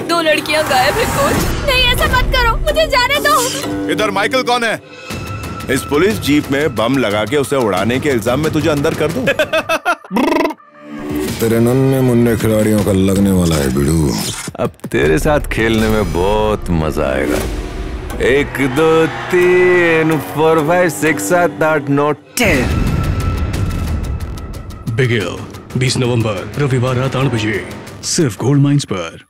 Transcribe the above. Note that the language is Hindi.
2 लड़कियां गायब है कोच। नहीं ऐसा मत करो, मुझे जाने दो। इधर माइकल कौन है? इस पुलिस जीप में बम लगा के उसे उड़ाने के इल्जाम में तुझे अंदर कर दूं? तेरे नन्हे मुन्ने खिलाड़ियों का लगने वाला है बिड़ू। अब तेरे साथ खेलने में बहुत मजा आएगा। 1 2 3 4 5 6 7 8 9 10। बिगिल 20 नवंबर रविवार रात 8 बजे सिर्फ गोल्ड माइंस पर।